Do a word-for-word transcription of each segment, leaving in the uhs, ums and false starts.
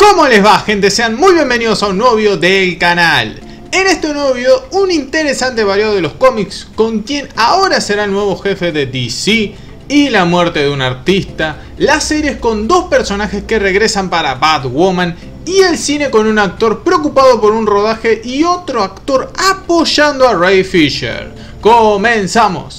¿Cómo les va, gente? Sean muy bienvenidos a un nuevo video del canal. En este nuevo video, un interesante variado de los cómics con quien ahora será el nuevo jefe de D C y la muerte de un artista, las series con dos personajes que regresan para Batwoman y el cine con un actor preocupado por un rodaje y otro actor apoyando a Ray Fisher. ¡Comenzamos!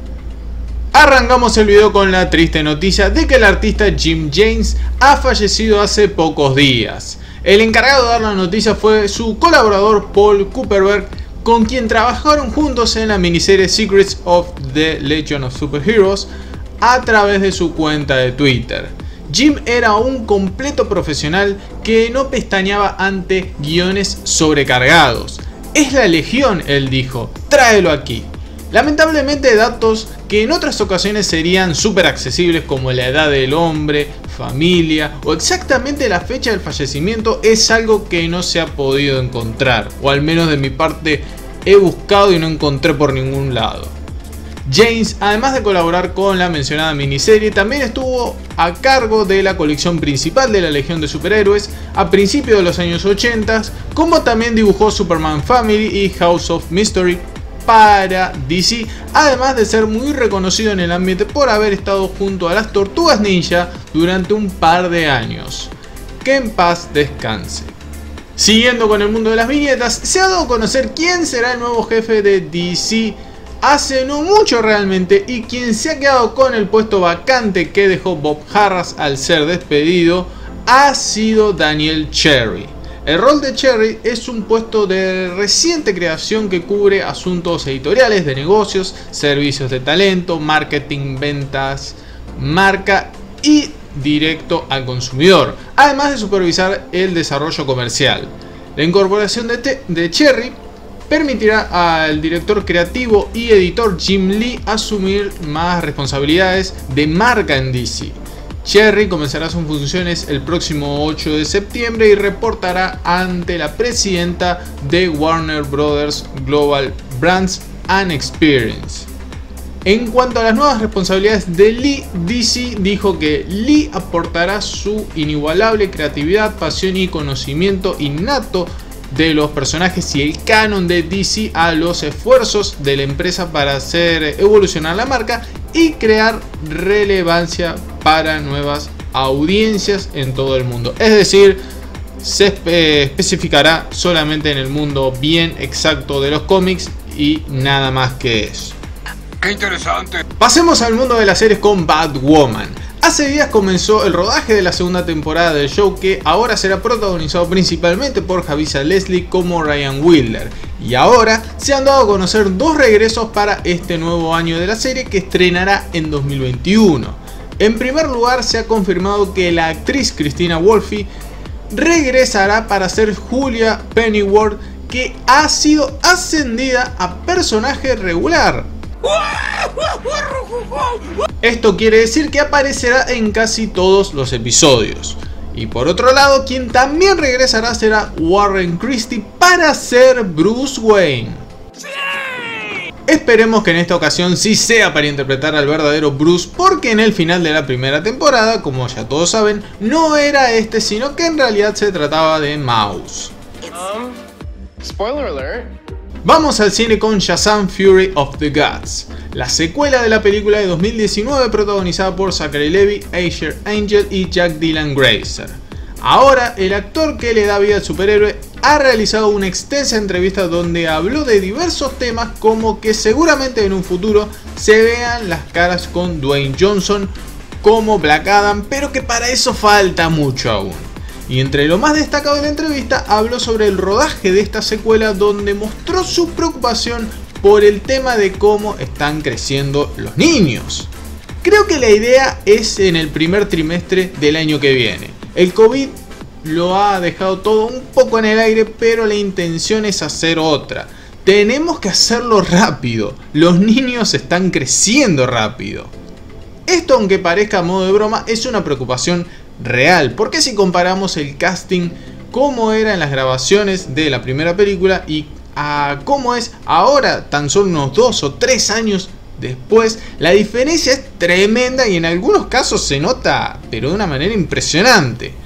Arrancamos el video con la triste noticia de que el artista Jim James ha fallecido hace pocos días. El encargado de dar la noticia fue su colaborador Paul Kupperberg, con quien trabajaron juntos en la miniserie Secrets of the Legion of Superheroes a través de su cuenta de Twitter. Jim era un completo profesional que no pestañeaba ante guiones sobrecargados. Es la Legión, él dijo, tráelo aquí. Lamentablemente, datos que en otras ocasiones serían súper accesibles como la edad del hombre, familia o exactamente la fecha del fallecimiento es algo que no se ha podido encontrar, o al menos de mi parte he buscado y no encontré por ningún lado. James, además de colaborar con la mencionada miniserie, también estuvo a cargo de la colección principal de la Legión de Superhéroes a principios de los años ochenta, como también dibujó Superman Family y House of Mystery para D C, además de ser muy reconocido en el ambiente por haber estado junto a las Tortugas Ninja durante un par de años. Que en paz descanse. Siguiendo con el mundo de las viñetas, se ha dado a conocer quién será el nuevo jefe de D C hace no mucho realmente, y quien se ha quedado con el puesto vacante que dejó Bob Harras al ser despedido ha sido Daniel Cherry. El rol de Cherry es un puesto de reciente creación que cubre asuntos editoriales, de negocios, servicios de talento, marketing, ventas, marca y directo al consumidor, además de supervisar el desarrollo comercial. La incorporación de, de Cherry permitirá al director creativo y editor Jim Lee asumir más responsabilidades de marca en D C. Cherry comenzará sus funciones el próximo ocho de septiembre y reportará ante la presidenta de Warner Brothers Global Brands and Experience. En cuanto a las nuevas responsabilidades de Lee, D C dijo que Lee aportará su inigualable creatividad, pasión y conocimiento innato de los personajes y el canon de D C a los esfuerzos de la empresa para hacer evolucionar la marca y crear relevancia para nuevas audiencias en todo el mundo. Es decir, se espe especificará solamente en el mundo bien exacto de los cómics y nada más que eso. ¡Qué interesante! Pasemos al mundo de las series con Batwoman. Hace días comenzó el rodaje de la segunda temporada del show, que ahora será protagonizado principalmente por Javicia Leslie como Ryan Wilder, y ahora se han dado a conocer dos regresos para este nuevo año de la serie que estrenará en dos mil veintiuno. En primer lugar, se ha confirmado que la actriz Christina Wolfe regresará para ser Julia Pennyworth, que ha sido ascendida a personaje regular. Esto quiere decir que aparecerá en casi todos los episodios. Y por otro lado, quien también regresará será Warren Christie para ser Bruce Wayne. ¡Sí! Esperemos que en esta ocasión sí sea para interpretar al verdadero Bruce, porque en el final de la primera temporada, como ya todos saben, no era este, sino que en realidad se trataba de Mouse. Um, spoiler alert. Vamos al cine con Shazam Fury of the Gods, la secuela de la película de dos mil diecinueve protagonizada por Zachary Levi, Asher Angel y Jack Dylan Grazer. Ahora, el actor que le da vida al superhéroe ha realizado una extensa entrevista donde habló de diversos temas, como que seguramente en un futuro se vean las caras con Dwayne Johnson como Black Adam, pero que para eso falta mucho aún. Y entre lo más destacado de la entrevista, habló sobre el rodaje de esta secuela, donde mostró su preocupación por el tema de cómo están creciendo los niños. Creo que la idea es en el primer trimestre del año que viene. El COVID lo ha dejado todo un poco en el aire, pero la intención es hacer otra. Tenemos que hacerlo rápido. Los niños están creciendo rápido. Esto, aunque parezca a modo de broma, es una preocupación real, porque si comparamos el casting como era en las grabaciones de la primera película y a cómo es ahora, tan solo unos dos o tres años después, la diferencia es tremenda y en algunos casos se nota, pero de una manera impresionante.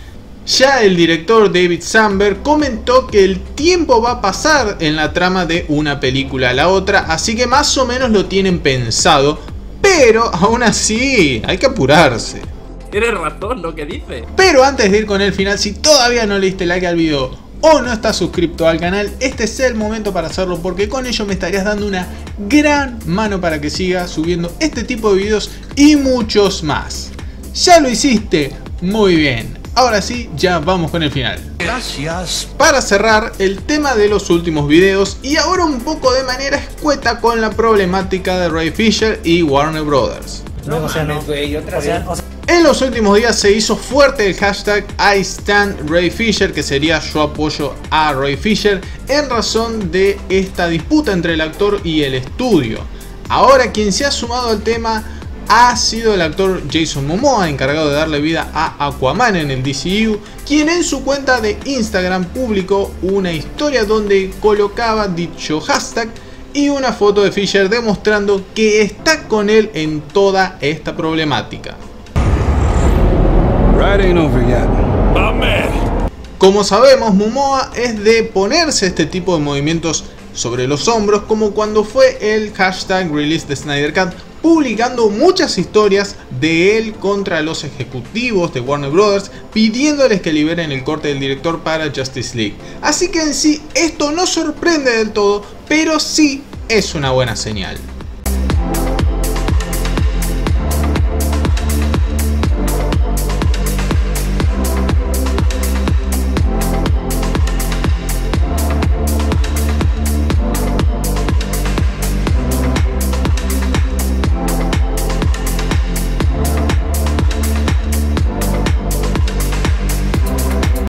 Ya el director David Sandberg comentó que el tiempo va a pasar en la trama de una película a la otra, así que más o menos lo tienen pensado, pero aún así hay que apurarse. Tienes razón lo que dice. Pero antes de ir con el final, si todavía no le diste like al video o no estás suscrito al canal, este es el momento para hacerlo, porque con ello me estarías dando una gran mano para que siga subiendo este tipo de videos y muchos más. ¿Ya lo hiciste? Muy bien. Ahora sí, ya vamos con el final. Gracias. Para cerrar el tema de los últimos videos y ahora un poco de manera escueta con la problemática de Ray Fisher y Warner Brothers. No, o sea, no. Y otra vez. En los últimos días se hizo fuerte el hashtag I stand Ray Fisher, que sería yo apoyo a Ray Fisher, en razón de esta disputa entre el actor y el estudio. Ahora quien se ha sumado al tema ha sido el actor Jason Momoa, encargado de darle vida a Aquaman en el D C U, quien en su cuenta de Instagram publicó una historia donde colocaba dicho hashtag y una foto de Fisher demostrando que está con él en toda esta problemática. Como sabemos, Momoa es de ponerse este tipo de movimientos sobre los hombros, como cuando fue el hashtag Release the Snyder Cut, publicando muchas historias de él contra los ejecutivos de Warner Brothers, pidiéndoles que liberen el corte del director para Justice League. Así que en sí esto no sorprende del todo, pero sí es una buena señal.